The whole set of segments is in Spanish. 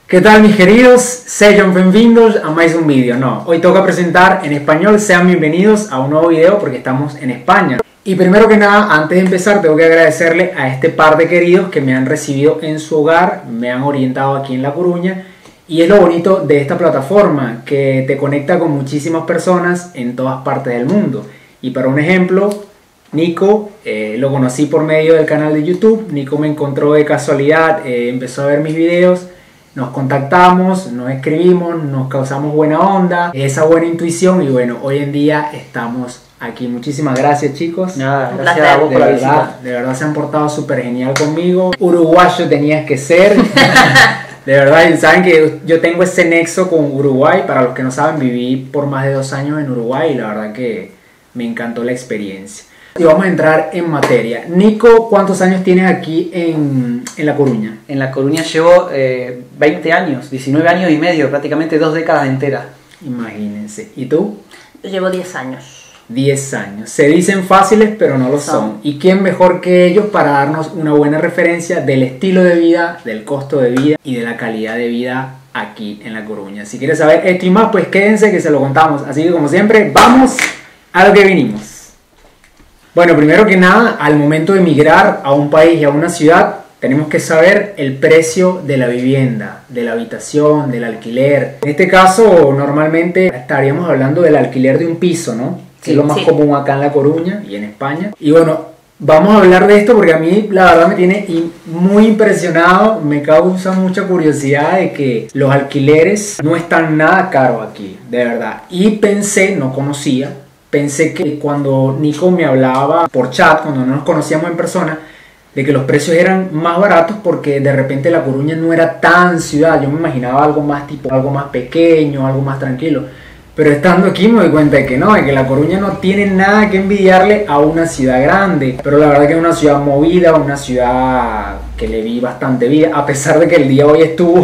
¿Qué tal mis queridos? Sejam bem-vindos a más un vídeo. No, hoy toca presentar en español. Sean bienvenidos a un nuevo video porque estamos en España. Y primero que nada, antes de empezar, tengo que agradecerle a este par de queridos que me han recibido en su hogar, me han orientado aquí en La Coruña. Y es lo bonito de esta plataforma, que te conecta con muchísimas personas en todas partes del mundo. Y para un ejemplo, Nico, lo conocí por medio del canal de YouTube. Nico me encontró de casualidad, empezó a ver mis videos. Nos contactamos, nos escribimos, nos causamos buena onda, esa buena intuición y bueno, hoy en día estamos aquí. Muchísimas gracias, chicos. Nada, gracias a vos por la visita. De verdad se han portado súper genial conmigo. Uruguayo tenías que ser. De verdad, saben que yo tengo ese nexo con Uruguay. Para los que no saben, viví por más de 2 años en Uruguay y la verdad que me encantó la experiencia. Y vamos a entrar en materia. Nico, ¿cuántos años tienes aquí en La Coruña? En La Coruña llevo 20 años, 19 años y medio, prácticamente 2 décadas enteras. Imagínense. ¿Y tú? Yo llevo 10 años. 10 años. Se dicen fáciles, pero no lo son. ¿Y quién mejor que ellos para darnos una buena referencia del estilo de vida, del costo de vida y de la calidad de vida aquí en La Coruña? Si quieres saber esto y más, pues quédense que se lo contamos. Así que como siempre, vamos a lo que vinimos. Bueno, primero que nada, al momento de emigrar a un país y a una ciudad, tenemos que saber el precio de la vivienda, de la habitación, del alquiler. En este caso, normalmente estaríamos hablando del alquiler de un piso, ¿no? Sí, es lo más común acá en La Coruña y en España. Y bueno, vamos a hablar de esto porque a mí la verdad me tiene muy impresionado, me causa mucha curiosidad de que los alquileres no están nada caros aquí, de verdad. Y pensé, no conocía, pensé que cuando Nico me hablaba por chat, cuando no nos conocíamos en persona, de que los precios eran más baratos porque de repente La Coruña no era tan ciudad. Yo me imaginaba algo más tipo, algo más pequeño, algo más tranquilo. Pero estando aquí me doy cuenta de que no, de que La Coruña no tiene nada que envidiarle a una ciudad grande. Pero la verdad que es una ciudad movida, una ciudad que le vi bastante vida, a pesar de que el día hoy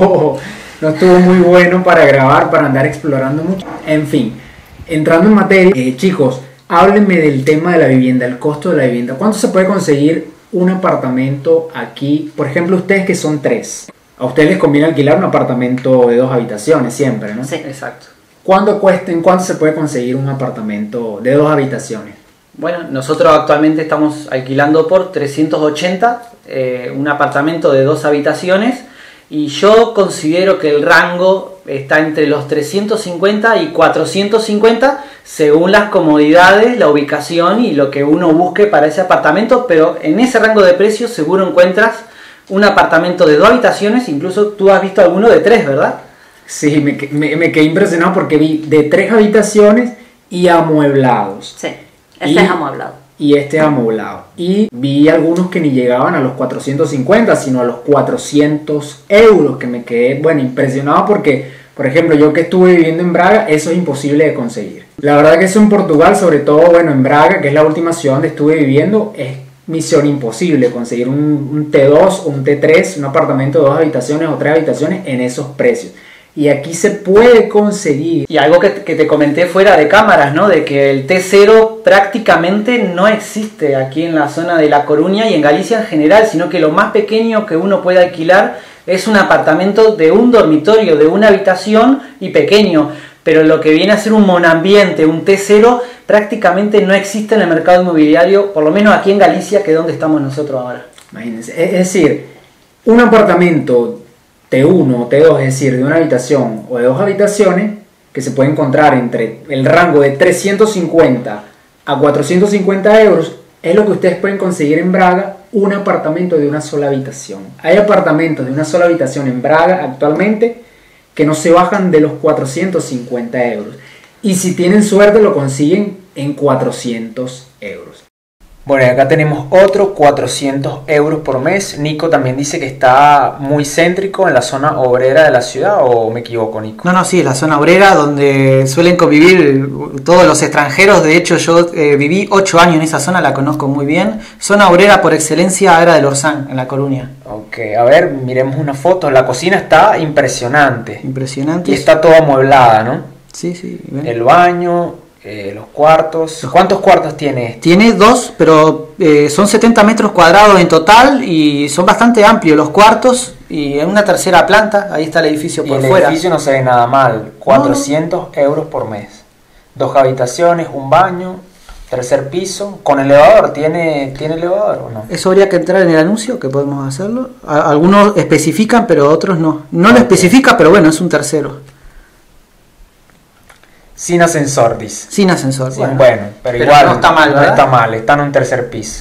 no estuvo muy bueno para grabar, para andar explorando mucho. En fin. Entrando en materia, chicos, háblenme del tema de la vivienda, el costo de la vivienda. ¿Cuánto se puede conseguir un apartamento aquí? Por ejemplo, ustedes que son 3. A ustedes les conviene alquilar un apartamento de 2 habitaciones siempre, ¿no? Sí, exacto. ¿Cuánto se puede conseguir un apartamento de 2 habitaciones? Bueno, nosotros actualmente estamos alquilando por 380 un apartamento de 2 habitaciones y yo considero que el rango está entre los 350 y 450 según las comodidades, la ubicación y lo que uno busque para ese apartamento, pero en ese rango de precios seguro encuentras un apartamento de 2 habitaciones, incluso tú has visto alguno de 3, ¿verdad? Sí, me quedé impresionado porque vi de 3 habitaciones y amueblados. Sí, este es amueblado. Y este es amoblado. Y vi algunos que ni llegaban a los 450, sino a los 400 euros, que me quedé, bueno, impresionado porque, por ejemplo, yo que estuve viviendo en Braga, eso es imposible de conseguir. La verdad que eso en Portugal, sobre todo, bueno, en Braga, que es la última ciudad donde estuve viviendo, es misión imposible conseguir un T2 o un T3, un apartamento de 2 habitaciones o 3 habitaciones en esos precios. Y aquí se puede conseguir. Y algo que te comenté fuera de cámaras, ¿no? De que el T0 prácticamente no existe aquí en la zona de La Coruña y en Galicia en general, sino que lo más pequeño que uno puede alquilar es un apartamento de un dormitorio, de una habitación y pequeño. Pero lo que viene a ser un monambiente, un T0, prácticamente no existe en el mercado inmobiliario, por lo menos aquí en Galicia, que es donde estamos nosotros ahora. Imagínense, es decir, un apartamento T1 o T2, es decir, de una habitación o de 2 habitaciones, que se puede encontrar entre el rango de 350 a 450 euros, es lo que ustedes pueden conseguir en Braga, un apartamento de una sola habitación. Hay apartamentos de una sola habitación en Braga actualmente que no se bajan de los 450 euros. Y si tienen suerte lo consiguen en 400 euros. Bueno, y acá tenemos otros 400 euros por mes. Nico también dice que está muy céntrico en la zona obrera de la ciudad, ¿o me equivoco, Nico? No, sí, es la zona obrera donde suelen convivir todos los extranjeros. De hecho, yo viví 8 años en esa zona, la conozco muy bien. Zona obrera por excelencia era del Orsán, en La Coruña. Ok, a ver, miremos una foto. La cocina está impresionante. Impresionante. Y está toda amueblada, ¿no? Sí, sí. Ven. El baño, Los cuartos. ¿Cuántos cuartos tiene? Tiene 2, pero son 70 metros cuadrados en total y son bastante amplios los cuartos. Y en una tercera planta, ahí está el edificio Y por el fuera. edificio no se ve nada mal. 400 euros por mes. 2 habitaciones, un baño, tercer piso. Con elevador. ¿Tiene elevador o no? Eso habría que entrar en el anuncio, que podemos hacerlo. Algunos especifican, pero otros no. No lo especifica, pero bueno, es un tercero. Sin ascensor, dice. Sin ascensor. Sí, bueno, pero igual no está mal, no ¿verdad? está mal, está en un tercer piso.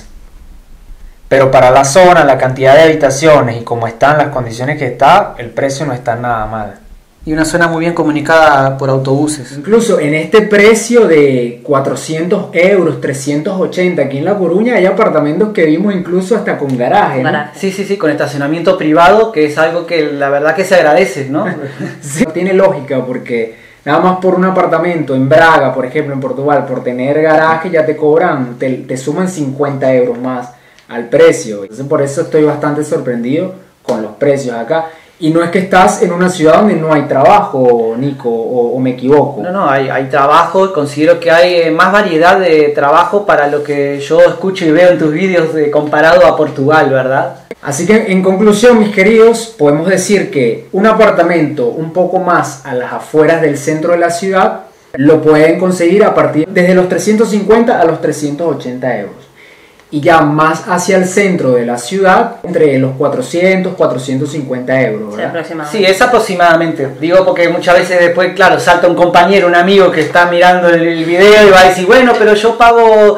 Pero para la zona, la cantidad de habitaciones y como están las condiciones que está, el precio no está nada mal. Y una zona muy bien comunicada por autobuses. Incluso en este precio de 400 euros, 380 aquí en La Coruña, hay apartamentos que vimos incluso hasta con garaje, ¿no? Sí, con estacionamiento privado, que es algo que la verdad que se agradece, ¿no? Sí, no tiene lógica porque nada más por un apartamento en Braga, por ejemplo, en Portugal, por tener garaje ya te cobran, te suman 50 euros más al precio. Entonces por eso estoy bastante sorprendido con los precios acá. Y no es que estás en una ciudad donde no hay trabajo, Nico, o me equivoco. No, hay trabajo. Considero que hay más variedad de trabajo para lo que yo escucho y veo en tus vídeos comparado a Portugal, ¿verdad? Así que en conclusión, mis queridos, podemos decir que un apartamento un poco más a las afueras del centro de la ciudad lo pueden conseguir a partir desde los 350 a los 380 euros. Y ya más hacia el centro de la ciudad, entre los 400, 450 euros, ¿verdad? Sí, es aproximadamente. Digo porque muchas veces después, claro, salta un compañero, un amigo que está mirando el video y va a decir, bueno, pero yo pago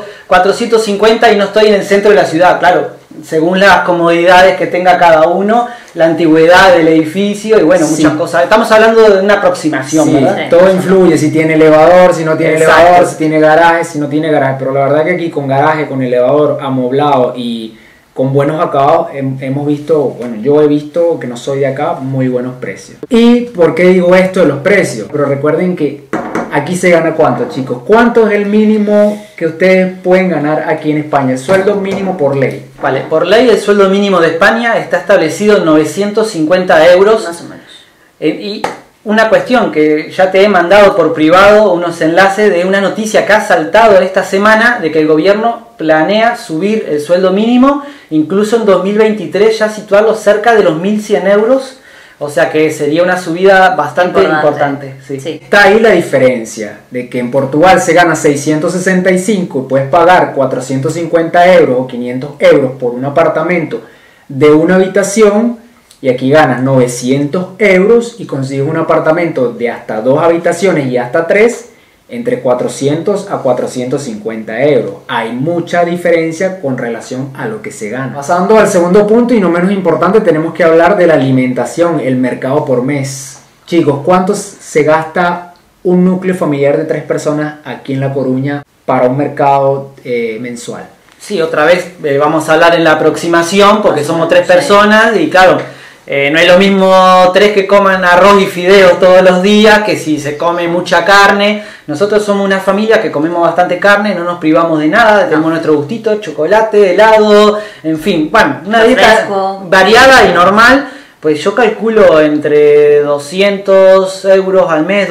450 y no estoy en el centro de la ciudad. Claro, según las comodidades que tenga cada uno, la antigüedad del edificio y bueno, muchas cosas. Estamos hablando de una aproximación, Sí, ¿verdad? todo influye, si tiene elevador, si no tiene Exacto. elevador, si tiene garaje, si no tiene garaje. Pero la verdad que aquí con garaje, con elevador, amoblado y con buenos acabados, hemos visto, bueno, yo he visto, que no soy de acá, muy buenos precios. ¿Y por qué digo esto de los precios? Pero recuerden que aquí se gana ¿cuánto, chicos? ¿Cuánto es el mínimo que ustedes pueden ganar aquí en España? El sueldo mínimo por ley. Vale, por ley el sueldo mínimo de España está establecido en 950 euros. Más o menos. Y una cuestión que ya te he mandado por privado, unos enlaces de una noticia que ha saltado esta semana de que el gobierno planea subir el sueldo mínimo, incluso en 2023 ya situarlo cerca de los 1.100 euros. O sea que sería una subida bastante importante. Sí. Está ahí la diferencia de que en Portugal se gana 665 y puedes pagar 450 euros o 500 euros por un apartamento de una habitación, y aquí ganas 900 euros y consigues un apartamento de hasta 2 habitaciones y hasta 3 entre 400 a 450 euros. Hay mucha diferencia con relación a lo que se gana. Pasando al segundo punto y no menos importante, tenemos que hablar de la alimentación, el mercado por mes. Chicos, ¿cuánto se gasta un núcleo familiar de 3 personas aquí en La Coruña para un mercado mensual? Sí, otra vez vamos a hablar en la aproximación porque somos 3 personas y claro, no es lo mismo 3 que coman arroz y fideos todos los días que si se come mucha carne. Nosotros somos una familia que comemos bastante carne, no nos privamos de nada, tenemos nuestro gustito, chocolate, helado, en fin, bueno, una dieta variada y normal. Pues yo calculo entre 200 euros al mes,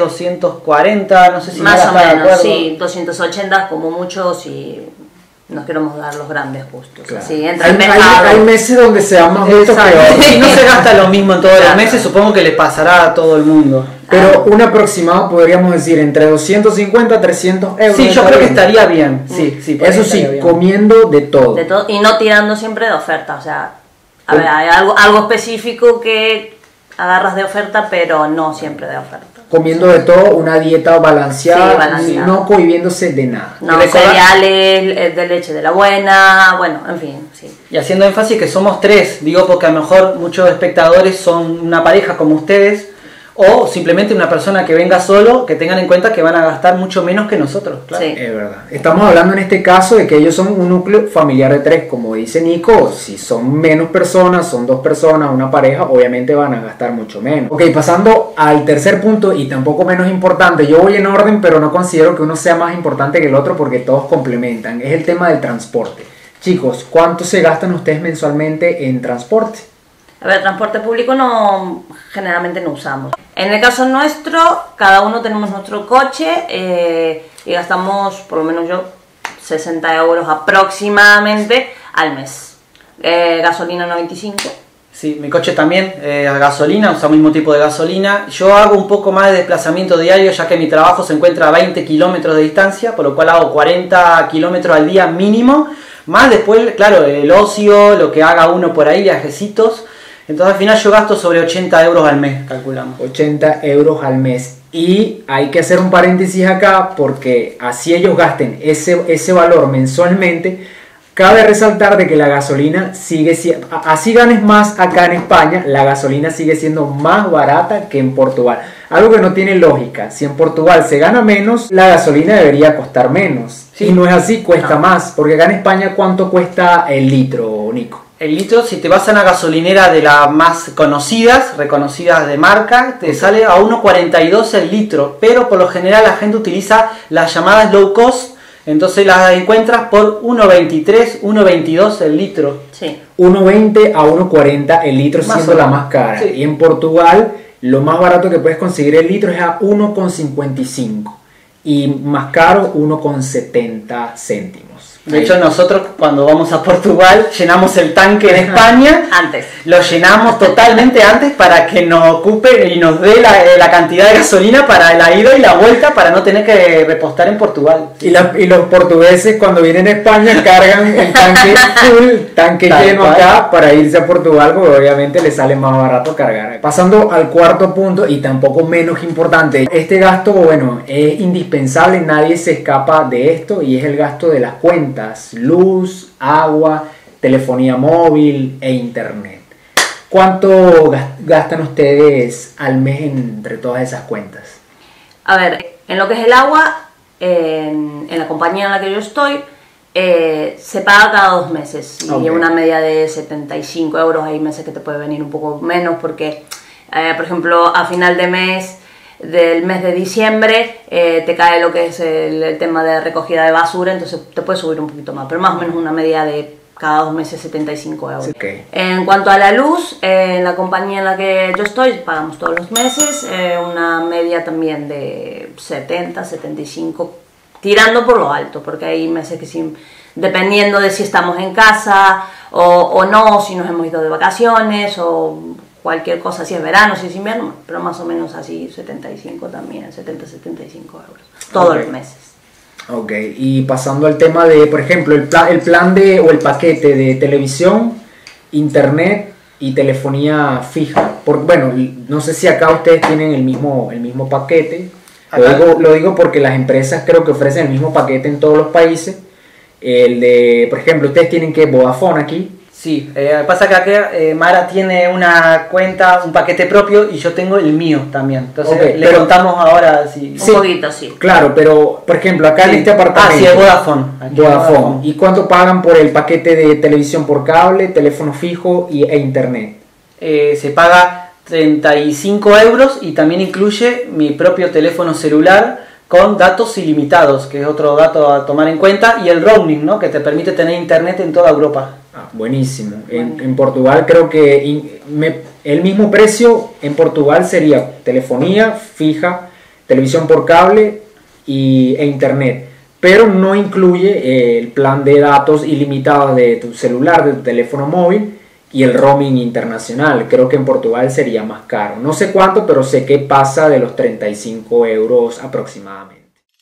240, no sé si más o de menos, acuerdo. sí, 280 como mucho si nos queremos dar los grandes gustos. Claro. Así, entre Hay, el pescado. hay meses donde se dan más gustos que otros. Sí, no se gasta lo mismo en todos los Claro. meses, supongo que le pasará a todo el mundo. Pero un aproximado podríamos decir entre 250 a 300 euros. Sí, yo está creo que bien. estaría bien. Sí, por ahí Eso sí, estaría bien. comiendo de todo. De todo, y no tirando siempre de oferta, o sea, a ver, hay algo específico que agarras de oferta, pero no siempre de oferta. Comiendo de todo, una dieta balanceada, Sí, balanceada. no cohibiéndose de nada. No, recordar- cereales de leche de la buena, bueno, en fin, sí. Y haciendo énfasis que somos 3, digo porque a lo mejor muchos espectadores son una pareja como ustedes o simplemente una persona que venga solo, que tengan en cuenta que van a gastar mucho menos que nosotros. Claro. Sí. Es verdad. Estamos hablando en este caso de que ellos son un núcleo familiar de 3, como dice Nico. Si son menos personas, son 2 personas, una pareja, obviamente van a gastar mucho menos. Ok, pasando al tercer punto y tampoco menos importante. Yo voy en orden, pero no considero que uno sea más importante que el otro porque todos complementan. Es el tema del transporte. Chicos, ¿cuánto se gastan ustedes mensualmente en transporte? A ver, transporte público generalmente no usamos. En el caso nuestro, cada uno tenemos nuestro coche y gastamos, por lo menos yo, 60 euros aproximadamente al mes. Gasolina 95. Sí, mi coche también, a gasolina, usa el mismo tipo de gasolina. Yo hago un poco más de desplazamiento diario, ya que mi trabajo se encuentra a 20 kilómetros de distancia, por lo cual hago 40 kilómetros al día mínimo. Más después, claro, el ocio, lo que haga uno por ahí, viajecitos. Entonces al final yo gasto sobre 80 euros al mes, calculamos. 80 euros al mes. Y hay que hacer un paréntesis acá, porque así ellos gasten ese valor mensualmente, cabe resaltar de que la gasolina sigue siendo, así ganes más acá en España, la gasolina sigue siendo más barata que en Portugal. Algo que no tiene lógica. Si en Portugal se gana menos, la gasolina debería costar menos. Sí. Y no es así, cuesta más. Porque acá en España, ¿cuánto cuesta el litro, Nico? El litro, si te vas a una gasolinera de las más conocidas, reconocidas de marca, te sale a 1,42 el litro. Pero por lo general la gente utiliza las llamadas low cost, entonces las encuentras por 1,23, 1,22 el litro. Sí. 1,20 a 1,40 el litro más siendo la más cara. Sí. Y en Portugal, lo más barato que puedes conseguir el litro es a 1,55. Y más caro, 1,70 céntimos. De hecho, nosotros cuando vamos a Portugal llenamos el tanque en España. Antes. Lo llenamos totalmente antes para que nos ocupe y nos dé la cantidad de gasolina para la ida y la vuelta, para no tener que repostar en Portugal. Y los portugueses cuando vienen a España cargan el tanque full, tanque lleno acá para irse a Portugal, porque obviamente les sale más barato cargar. Pasando al cuarto punto, y tampoco menos importante, este gasto, bueno, es indispensable, nadie se escapa de esto, y es el gasto de las cuentas. Luz, agua, telefonía móvil e internet. ¿Cuánto gastan ustedes al mes entre todas esas cuentas? A ver, en lo que es el agua, en la compañía en la que yo estoy, se paga cada 2 meses. Y okay. Una media de 75 euros. Hay meses que te puede venir un poco menos porque, por ejemplo, a final de mes, del mes de diciembre, te cae lo que es el tema de recogida de basura, entonces te puede subir un poquito más, pero más o menos una media de cada 2 meses 75 euros. Okay. En cuanto a la luz, en la compañía en la que yo estoy, pagamos todos los meses, una media también de 70, 75, tirando por lo alto, porque hay meses que sí, dependiendo de si estamos en casa o no, si nos hemos ido de vacaciones o cualquier cosa, si es verano, si es invierno, pero más o menos así 75 también, 70, 75 euros, todos okay. Los meses. Ok, y pasando al tema de, por ejemplo, el plan de, o el paquete de televisión, internet y telefonía fija. Bueno, no sé si acá ustedes tienen el mismo paquete, lo digo porque las empresas creo que ofrecen el mismo paquete en todos los países. El de, por ejemplo, ustedes tienen que Vodafone aquí. Sí, pasa que acá Mara tiene una cuenta, un paquete propio y yo tengo el mío también. Entonces okay, le contamos ahora si... Sí, un poquito, sí. Claro, pero por ejemplo acá sí. En este apartamento... Ah, sí, es Vodafone. Vodafone. ¿Y cuánto pagan por el paquete de televisión por cable, teléfono fijo e internet? Se paga 35 euros y también incluye mi propio teléfono celular con datos ilimitados, que es otro dato a tomar en cuenta, y el roaming, ¿no? Que te permite tener internet en toda Europa. Ah, buenísimo. En Portugal creo que el mismo precio en Portugal sería telefonía fija, televisión por cable e internet, pero no incluye el plan de datos ilimitados de tu celular, de tu teléfono móvil y el roaming internacional. Creo que en Portugal sería más caro. No sé cuánto, pero sé que pasa de los 35 euros aproximadamente.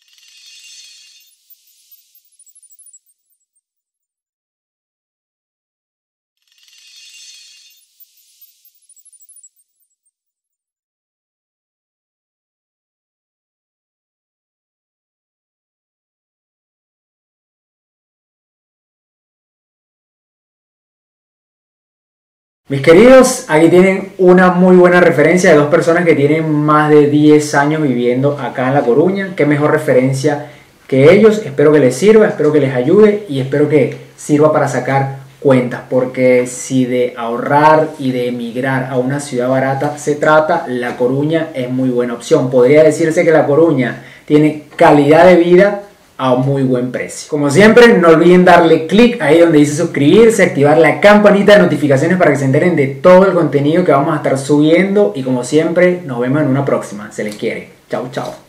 Mis queridos, aquí tienen una muy buena referencia de dos personas que tienen más de 10 años viviendo acá en La Coruña. Qué mejor referencia que ellos. Espero que les sirva, espero que les ayude y espero que sirva para sacar cuentas. Porque si de ahorrar y de emigrar a una ciudad barata se trata, La Coruña es muy buena opción. Podría decirse que La Coruña tiene calidad de vida a un muy buen precio. Como siempre, no olviden darle clic ahí donde dice suscribirse, activar la campanita de notificaciones para que se enteren de todo el contenido que vamos a estar subiendo y como siempre, nos vemos en una próxima. Se les quiere. Chau, chau.